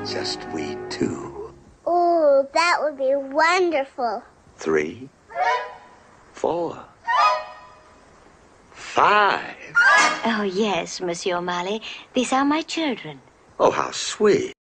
Just we two. Oh, that would be wonderful. 3, 4, 5. Oh, yes, Monsieur O'Malley. These are my children. Oh, how sweet.